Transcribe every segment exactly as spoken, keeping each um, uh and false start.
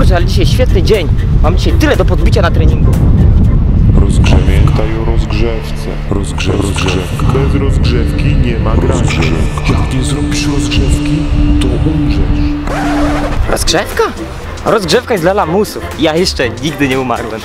Boże, ale dzisiaj świetny dzień. Mam dzisiaj tyle do podbicia na treningu. Pamiętaj o rozgrzewce. Rozgrzew, rozgrzewka. Bez rozgrzewki nie ma grania. Jak nie zrobisz rozgrzewki, to umrzesz. Rozgrzewka? Rozgrzewka jest dla lamusów. Ja jeszcze nigdy nie umarłem.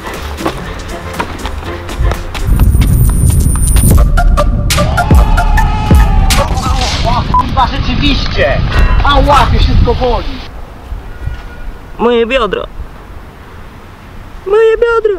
Chyba rzeczywiście! A łapie, wszystko boli! Moje biodro. Moje biodro.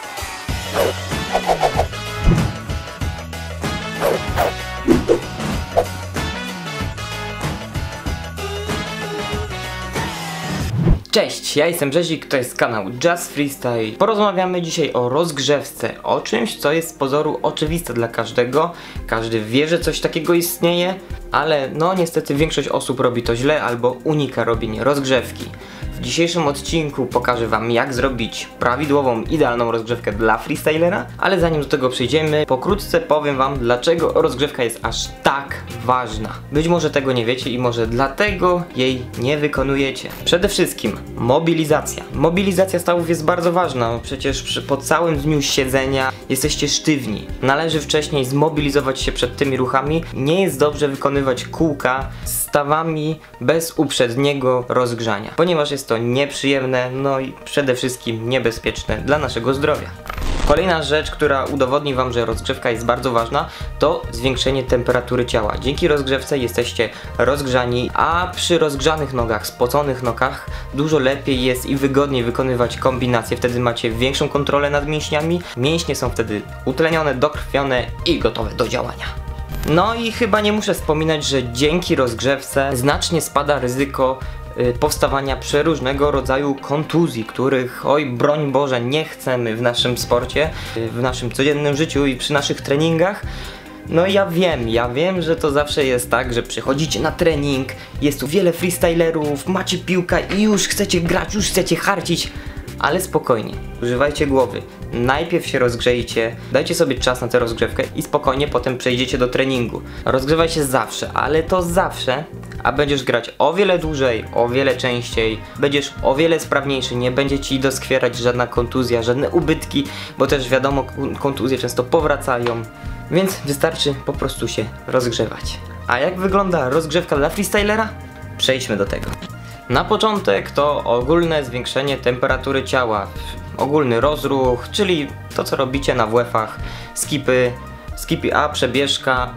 Cześć, ja jestem Brzezik, to jest kanał Just Freestyle. Porozmawiamy dzisiaj o rozgrzewce, o czymś, co jest z pozoru oczywiste dla każdego. Każdy wie, że coś takiego istnieje, ale no niestety większość osób robi to źle albo unika robienia rozgrzewki. W dzisiejszym odcinku pokażę wam, jak zrobić prawidłową, idealną rozgrzewkę dla freestylera, ale zanim do tego przejdziemy, pokrótce powiem wam, dlaczego rozgrzewka jest aż tak ważna. Być może tego nie wiecie i może dlatego jej nie wykonujecie. Przede wszystkim mobilizacja. Mobilizacja stawów jest bardzo ważna, przecież przy, po całym dniu siedzenia jesteście sztywni. Należy wcześniej zmobilizować się przed tymi ruchami. Nie jest dobrze wykonywać kółka stawami bez uprzedniego rozgrzania, ponieważ jest to nieprzyjemne, no i przede wszystkim niebezpieczne dla naszego zdrowia. Kolejna rzecz, która udowodni wam, że rozgrzewka jest bardzo ważna, to zwiększenie temperatury ciała. Dzięki rozgrzewce jesteście rozgrzani, a przy rozgrzanych nogach, spoconych nogach dużo lepiej jest i wygodniej wykonywać kombinacje. Wtedy macie większą kontrolę nad mięśniami, mięśnie są wtedy utlenione, dokrwione i gotowe do działania. No i chyba nie muszę wspominać, że dzięki rozgrzewce znacznie spada ryzyko y, powstawania przeróżnego rodzaju kontuzji, których, oj broń Boże, nie chcemy w naszym sporcie, y, w naszym codziennym życiu i przy naszych treningach. No ja wiem, ja wiem, że to zawsze jest tak, że przychodzicie na trening, jest tu wiele freestylerów, macie piłkę i już chcecie grać, już chcecie harcić. Ale spokojnie, używajcie głowy, najpierw się rozgrzejcie, dajcie sobie czas na tę rozgrzewkę i spokojnie potem przejdziecie do treningu. Rozgrzewaj się zawsze, ale to zawsze, a będziesz grać o wiele dłużej, o wiele częściej, będziesz o wiele sprawniejszy, nie będzie ci doskwierać żadna kontuzja, żadne ubytki, bo też wiadomo, kontuzje często powracają, więc wystarczy po prostu się rozgrzewać. A jak wygląda rozgrzewka dla freestylera? Przejdźmy do tego. Na początek to ogólne zwiększenie temperatury ciała, ogólny rozruch, czyli to co robicie na W F-ach, skipy, skipy A, przebieżka,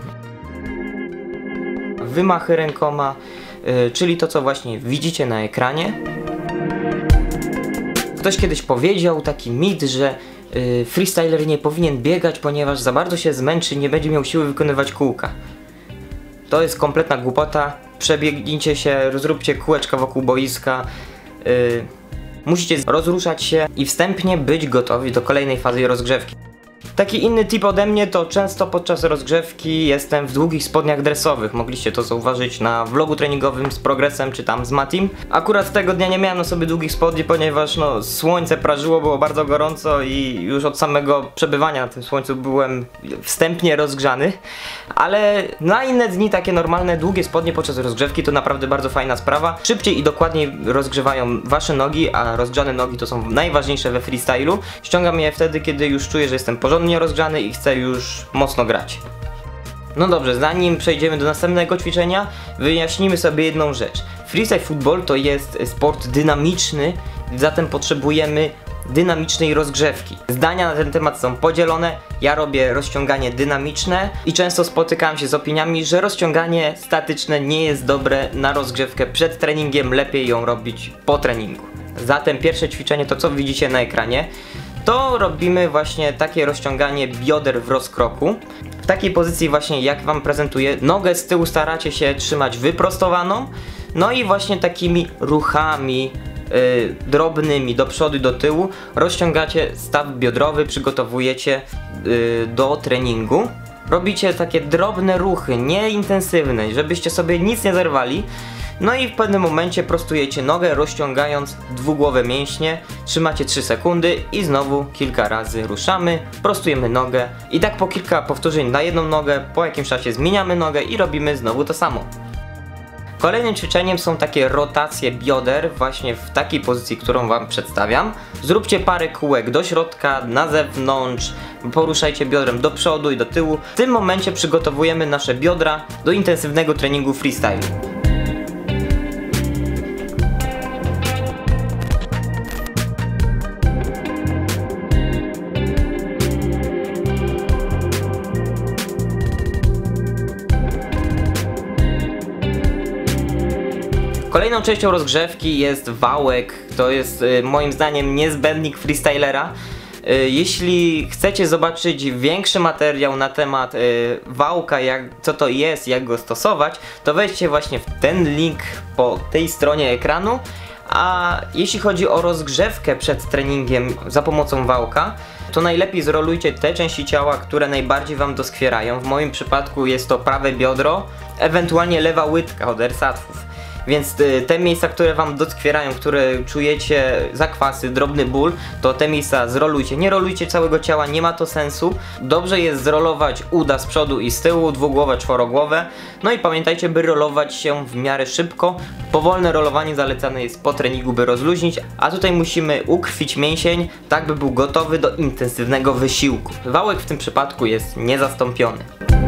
wymachy rękoma, yy, czyli to co właśnie widzicie na ekranie. Ktoś kiedyś powiedział taki mit, że yy, freestyler nie powinien biegać, ponieważ za bardzo się zmęczy, nie będzie miał siły wykonywać kółka. To jest kompletna głupota. Przebiegnijcie się, zróbcie kółeczka wokół boiska. Yy, musicie rozruszać się i wstępnie być gotowi do kolejnej fazy rozgrzewki. Taki inny tip ode mnie to często podczas rozgrzewki jestem w długich spodniach dresowych. Mogliście to zauważyć na vlogu treningowym z Progresem czy tam z Matim. Akurat tego dnia nie miałem na sobie długich spodni, ponieważ no słońce prażyło, było bardzo gorąco i już od samego przebywania na tym słońcu byłem wstępnie rozgrzany. Ale na inne dni takie normalne długie spodnie podczas rozgrzewki to naprawdę bardzo fajna sprawa. Szybciej i dokładniej rozgrzewają wasze nogi, a rozgrzane nogi to są najważniejsze we freestylu. Ściągam je wtedy, kiedy już czuję, że jestem porządnie rozgrzany i chcę już mocno grać. No dobrze, zanim przejdziemy do następnego ćwiczenia, wyjaśnimy sobie jedną rzecz. Freestyle football to jest sport dynamiczny, zatem potrzebujemy dynamicznej rozgrzewki. Zdania na ten temat są podzielone. Ja robię rozciąganie dynamiczne i często spotykałem się z opiniami, że rozciąganie statyczne nie jest dobre na rozgrzewkę przed treningiem, lepiej ją robić po treningu. Zatem pierwsze ćwiczenie to co widzicie na ekranie. To robimy właśnie takie rozciąganie bioder w rozkroku. W takiej pozycji właśnie jak wam prezentuję, nogę z tyłu staracie się trzymać wyprostowaną. No i właśnie takimi ruchami yy, drobnymi do przodu i do tyłu rozciągacie staw biodrowy, przygotowujecie yy, do treningu. Robicie takie drobne ruchy, nieintensywne, żebyście sobie nic nie zerwali. No i w pewnym momencie prostujecie nogę, rozciągając dwugłowe mięśnie, trzymacie trzy sekundy i znowu kilka razy ruszamy, prostujemy nogę i tak po kilka powtórzeń na jedną nogę, po jakimś czasie zmieniamy nogę i robimy znowu to samo. Kolejnym ćwiczeniem są takie rotacje bioder, właśnie w takiej pozycji, którą wam przedstawiam. Zróbcie parę kółek do środka, na zewnątrz, poruszajcie biodrem do przodu i do tyłu. W tym momencie przygotowujemy nasze biodra do intensywnego treningu freestyle. Kolejną częścią rozgrzewki jest wałek. To jest y, moim zdaniem niezbędnik freestylera. Y, jeśli chcecie zobaczyć większy materiał na temat y, wałka, jak, co to jest, jak go stosować, to wejdźcie właśnie w ten link po tej stronie ekranu. A jeśli chodzi o rozgrzewkę przed treningiem za pomocą wałka, to najlepiej zrolujcie te części ciała, które najbardziej wam doskwierają. W moim przypadku jest to prawe biodro, ewentualnie lewa łydka od ersatwów. Więc te miejsca, które wam doskwierają, które czujecie zakwasy, drobny ból, to te miejsca zrolujcie. Nie rolujcie całego ciała, nie ma to sensu. Dobrze jest zrolować uda z przodu i z tyłu, dwugłowe, czworogłowe. No i pamiętajcie, by rolować się w miarę szybko. Powolne rolowanie zalecane jest po treningu, by rozluźnić, a tutaj musimy ukrwić mięsień, tak by był gotowy do intensywnego wysiłku. Wałek w tym przypadku jest niezastąpiony.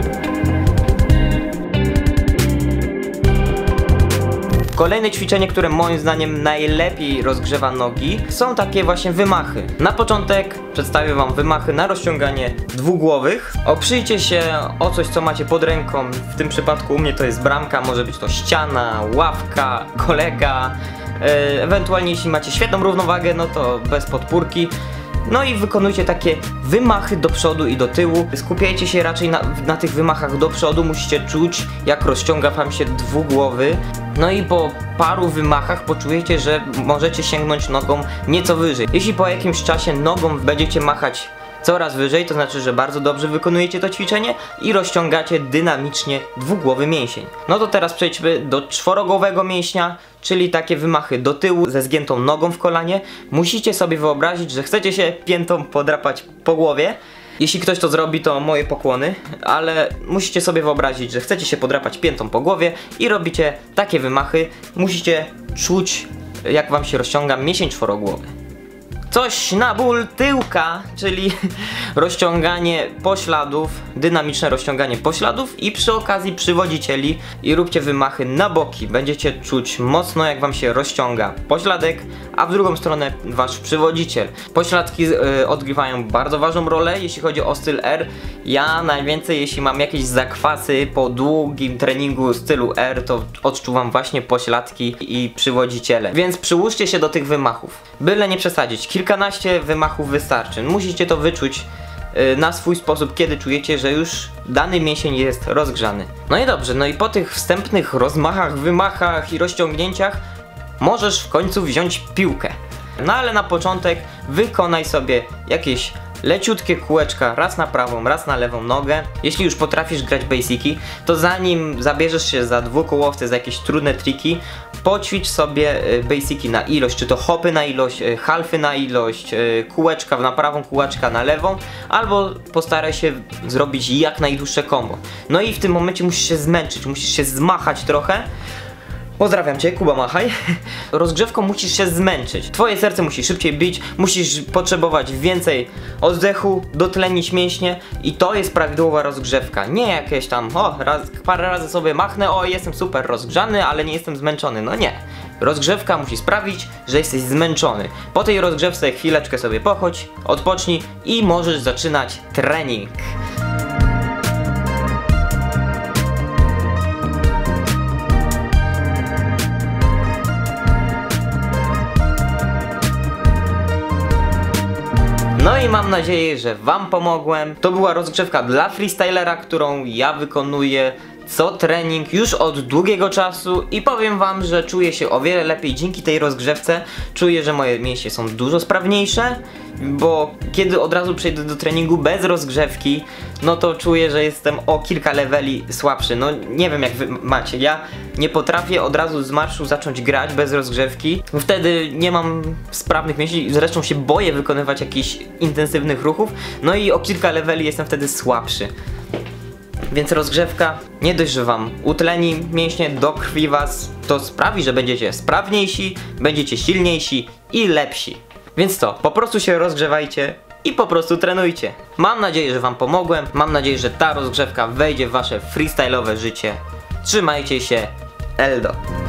Kolejne ćwiczenie, które moim zdaniem najlepiej rozgrzewa nogi, są takie właśnie wymachy. Na początek przedstawię wam wymachy na rozciąganie dwugłowych. Oprzyjcie się o coś, co macie pod ręką. W tym przypadku u mnie to jest bramka, może być to ściana, ławka, kolega. Yy, ewentualnie jeśli macie świetną równowagę, no to bez podpórki. No i wykonujcie takie wymachy do przodu i do tyłu. Skupiajcie się raczej na, na tych wymachach do przodu. Musicie czuć, jak rozciąga wam się dwugłowy. No i po paru wymachach poczujecie, że możecie sięgnąć nogą nieco wyżej. Jeśli po jakimś czasie nogą będziecie machać coraz wyżej, to znaczy, że bardzo dobrze wykonujecie to ćwiczenie i rozciągacie dynamicznie dwugłowy mięsień. No to teraz przejdźmy do czworogłowego mięśnia, czyli takie wymachy do tyłu ze zgiętą nogą w kolanie. Musicie sobie wyobrazić, że chcecie się piętą podrapać po głowie. Jeśli ktoś to zrobi, to moje pokłony, ale musicie sobie wyobrazić, że chcecie się podrapać piętą po głowie i robicie takie wymachy. Musicie czuć, jak wam się rozciąga mięsień czworogłowy. Coś na ból tyłka, czyli rozciąganie pośladów, dynamiczne rozciąganie pośladów i przy okazji przywodzicieli i róbcie wymachy na boki. Będziecie czuć mocno, jak wam się rozciąga pośladek, a w drugą stronę wasz przywodziciel. Pośladki yy, odgrywają bardzo ważną rolę, jeśli chodzi o styl R. Ja najwięcej, jeśli mam jakieś zakwasy po długim treningu stylu R, to odczuwam właśnie pośladki i przywodziciele. Więc przyłóżcie się do tych wymachów, byle nie przesadzić. Kilkanaście wymachów wystarczy. Musicie to wyczuć yy, na swój sposób, kiedy czujecie, że już dany mięsień jest rozgrzany. No i dobrze, no i po tych wstępnych rozmachach, wymachach i rozciągnięciach możesz w końcu wziąć piłkę. No ale na początek wykonaj sobie jakieś leciutkie kółeczka, raz na prawą, raz na lewą nogę. Jeśli już potrafisz grać basiki, to zanim zabierzesz się za dwukołowce, za jakieś trudne triki, poćwicz sobie basiki na ilość, czy to hopy na ilość, halfy na ilość, kółeczka na prawą, kółeczka na lewą, albo postaraj się zrobić jak najdłuższe combo. No i w tym momencie musisz się zmęczyć, musisz się zmachać trochę. Pozdrawiam cię, Kuba Machaj. Rozgrzewką musisz się zmęczyć. Twoje serce musi szybciej bić, musisz potrzebować więcej oddechu, dotlenić mięśnie i to jest prawidłowa rozgrzewka. Nie jakieś tam, o, raz, parę razy sobie machnę, o, jestem super rozgrzany, ale nie jestem zmęczony. No nie. Rozgrzewka musi sprawić, że jesteś zmęczony. Po tej rozgrzewce chwileczkę sobie pochodź, odpocznij i możesz zaczynać trening. No i mam nadzieję, że wam pomogłem. To była rozgrzewka dla freestylera, którą ja wykonuję co trening już od długiego czasu i powiem wam, że czuję się o wiele lepiej dzięki tej rozgrzewce. Czuję, że moje mięśnie są dużo sprawniejsze, bo kiedy od razu przejdę do treningu bez rozgrzewki, no to czuję, że jestem o kilka leveli słabszy. No nie wiem, jak wy macie, ja nie potrafię od razu z marszu zacząć grać bez rozgrzewki. Wtedy nie mam sprawnych mięśni, zresztą się boję wykonywać jakichś intensywnych ruchów, no i o kilka leveli jestem wtedy słabszy. Więc rozgrzewka, nie dość, że wam utleni mięśnie, dokrwi was, to sprawi, że będziecie sprawniejsi, będziecie silniejsi i lepsi. Więc to, po prostu się rozgrzewajcie i po prostu trenujcie. Mam nadzieję, że wam pomogłem, mam nadzieję, że ta rozgrzewka wejdzie w wasze freestyle'owe życie. Trzymajcie się, Eldo.